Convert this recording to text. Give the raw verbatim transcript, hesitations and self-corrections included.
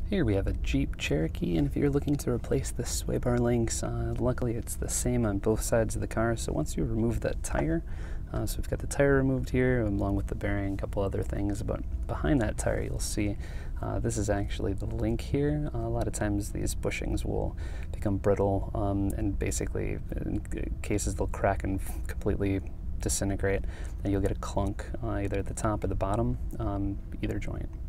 Here we have a Jeep Cherokee, and if you're looking to replace the sway bar links, uh, luckily it's the same on both sides of the car. So once you remove that tire, uh, so we've got the tire removed here along with the bearing, a couple other things, but behind that tire you'll see uh, this is actually the link here. Uh, a lot of times these bushings will become brittle um, and basically in cases they'll crack and completely disintegrate, and you'll get a clunk uh, either at the top or the bottom, um, either joint.